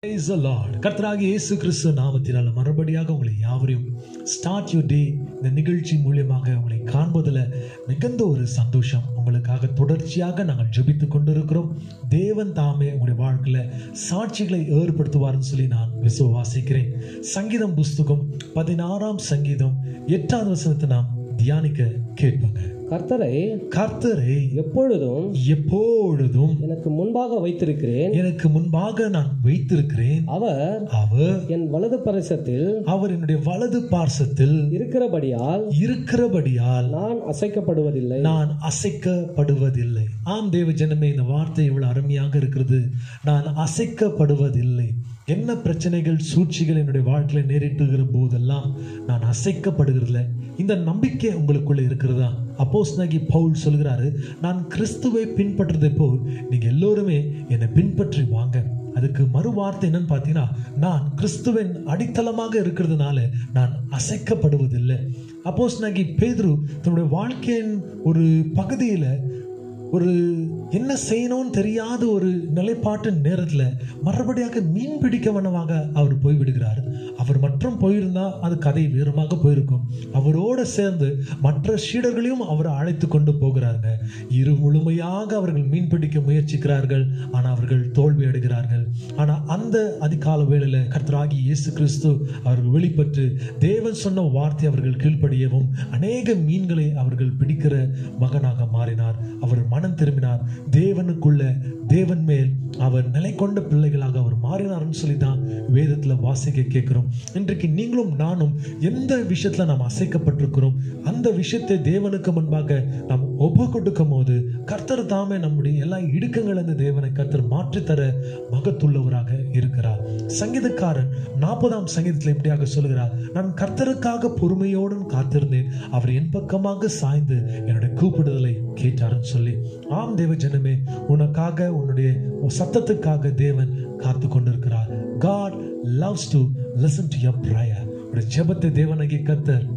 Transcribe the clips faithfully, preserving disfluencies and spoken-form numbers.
Praise the Lord. கர்த்தராகிய இயேசு கிறிஸ்து நாமத்தினால மறுபடியாக உங்களை யாவரையும் ஸ்டார்ட் யூர் டே இந்த நிகழ்ச்சி மூலியமாக உங்களை காண்பதில் மிகுந்த ஒரு சந்தோஷம். உங்களுக்காக தொடர்ச்சியாக நாங்கள் ஜெபித்து கொண்டிருக்கிறோம். தேவன் தாமே உங்களுடைய வாழ்க்கையில் சாட்சிகளை ஏற்படுத்துவார்னு சொல்லி நான் விசுவாசிக்கிறேன். சங்கீதம் புஸ்தகம் பதினாறாம் சங்கீதம் எட்டாவது வசனத்தை நாம் தியானிக்க கேட்பாங்க. கர்த்தரை கர்த்தரை எப்பொழுதும் எப்பொழுதும் எனக்கு முன்பாக வைத்திருக்கிறேன் எனக்கு முன்பாக நான் வைத்திருக்கிறேன். அவர் அவர் என் வலது பரிசத்தில் அவர் என்னுடைய வலது பார்சத்தில் இருக்கிறபடியால் இருக்கிறபடியால் நான் அசைக்கப்படுவதில்லை நான் அசைக்கப்படுவதில்லை. ஆம் தேவ ஜனமே, இந்த வார்த்தை இவ்வளவு அருமையாக இருக்கிறது. நான் அசைக்கப்படுவதில்லை. என்ன பிரச்சனைகள் சூழ்ச்சிகள் என்னுடைய வாழ்க்கையில நேரிட்டுகிற போதெல்லாம் நான் அசைக்கப்படுகிறதில்ல. இந்த நம்பிக்கை உங்களுக்குள்ள இருக்கிறதா? அப்போஸ்தலனாகிய பவுல் சொல்கிறாரு, நான் கிறிஸ்துவை பின்பற்றதை போல் நீங்க எல்லோருமே என்னை பின்பற்றி வாங்க. அதுக்கு மறு வார்த்தை என்னன்னு பார்த்தீங்கன்னா, நான் கிறிஸ்துவின் அடித்தளமாக இருக்கிறதுனால நான் அசைக்கப்படுவதில்லை. அப்போஸ்தலனாகிய பேதுரு தன்னுடைய வாழ்க்கையின் ஒரு பகுதியில ஒரு என்ன செய்யணும்னு தெரியாத ஒரு நிலைப்பாட்டு நேரத்தில் மறுபடியாக மீன் பிடிக்க வனமாக அவர் போய்விடுகிறார். அவர் மற்றும் போயிருந்தா அது கதை வேறுமாக போயிருக்கும். அவரோடு சேர்ந்து மற்ற சீடர்களையும் அவர் அழைத்து கொண்டு போகிறாங்க. இரு முழுமையாக அவர்கள் மீன் பிடிக்க முயற்சிக்கிறார்கள். ஆனால் அவர்கள் தோல்வி அடைகிறார்கள். ஆனால் அந்த அதிகால வேளையில் கர்த்தராகிய இயேசு கிறிஸ்து அவர்கள் வெளிப்பட்டு தேவன் சொன்ன வார்த்தை அவர்கள் கீழ்ப்படியவும் அநேக மீன்களை அவர்கள் பிடிக்கிற மகனாக மாறினார். அவர் மனம் திரும்பினார். தேவனுக்குள்ள தேவன் மேல் அவர் நிலை கொண்ட பிள்ளைகளாக அவர் மாறினார்னு சொல்லி தான் வேதத்துல வாசிக்க கேட்கிறோம். இன்றைக்கு நீங்களும் நானும் எந்த விஷயத்துல நாம் அசைக்கப்பட்டிருக்கிறோம், அந்த விஷயத்தை தேவனுக்கு முன்பாக நாம் ஒப்பு கொடுக்கும் போது கர்த்தர் தாமே நம்முடைய எல்லா இடுக்கங்களிலிருந்து தேவனை கர்த்தர் மாற்றித்தர மகத்துள்ளவராக இருக்கிறார். சங்கீதக்காரன் நாற்பதாம் சங்கீதத்தில் இப்படியாக சொல்கிறார், நான் கர்த்தருக்காக பொறுமையோடும் காத்திருந்தேன், அவர் என் பக்கமாக சாய்ந்து என்னுடைய கூப்பிடுதலை கேட்டாருன்னு சொல்லி. ஆம் தேவ ஜனமே, உனக்காக உன்னுடைய சத்தத்துக்காக தேவன் காத்து கொண்டிருக்கிறார். God loves to listen to your prayer. உன்னுடைய ஜெபத்தை தேவனாகிய கர்த்தர்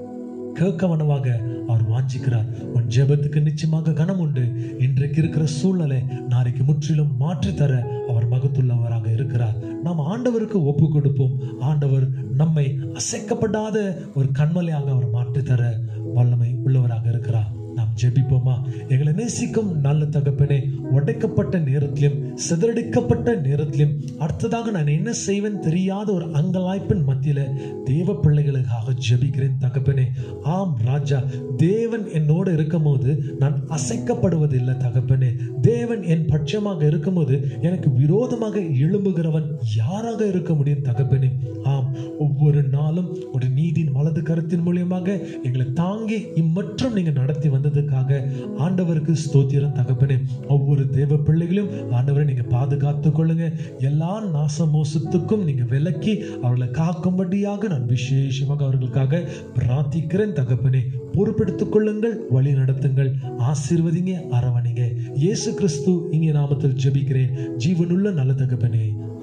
கேட்கவனமாக அவர் வாஞ்சிக்கிறார். உன் ஜெபத்துக்கு நிச்சயமாக கனம் உண்டு. இன்றைக்கு இருக்கிற சூழ்நிலை நாளைக்கு முற்றிலும் மாற்றித்தர அவர் மகத்துள்ளவராக இருக்கிறார். நாம் ஆண்டவருக்கு ஒப்பு கொடுப்போம். ஆண்டவர் நம்மை அசைக்கப்படாத ஒரு கண்மலையாக அவர் மாற்றித்தர வல்லமை உள்ளவராக இருக்கிறார். நாம் ஜெபிப்போமா? எங்களை நேசிக்கும் நல்ல தகப்பனே, உடைக்கப்பட்ட நேரத்திலும் சிதறடிக்கப்பட்ட நேரத்திலும் அடுத்ததாக நான் என்ன செய்வேன் தெரியாத ஒரு அங்கலாய்ப்பின் மத்தியில தேவ பிள்ளைகளுக்காக ஜெபிக்கிறேன் தகப்பனே. ஆம் ராஜா, தேவன் என்னோடு இருக்கும் போது நான் அசைக்கப்படுவதில்லை தகப்பனே. தேவன் என் பட்சமாக இருக்கும் போது எனக்கு விரோதமாக எழும்புகிறவன் யாராக இருக்க முடியும் தகப்பனே? ஆம், ஒவ்வொரு நாளும் ஒரு நீதியின் வலது கருத்தின் மூலியமாக எங்களை தாங்கி இம்மற்றும் நீங்க நடத்தி வந்ததுக்காக ஆண்டவருக்கு ஸ்தோத்திரம் தகப்பனே. ஒவ்வொரு தேவ பிள்ளைகளையும் ஆண்டவரை நீங்க பாதுகாத்து கொள்ளுங்க. எல்லா நாசமோசத்துக்கும் நீங்க விலக்கி அவர்களை காக்கும்படியாக நான் விசேஷமாக அவர்களுக்காக பிரார்த்திக்கிறேன் தகப்பனே. பொறுப்பெடுத்துக் கொள்ளுங்கள், வழி நடத்துங்கள், ஆசீர்வதிங்க, அரவணைங்க. இயேசு கிறிஸ்து இனிய நாமத்தில் ஜெபிக்கிறேன் ஜீவனுள்ள நல்ல தகப்பனே.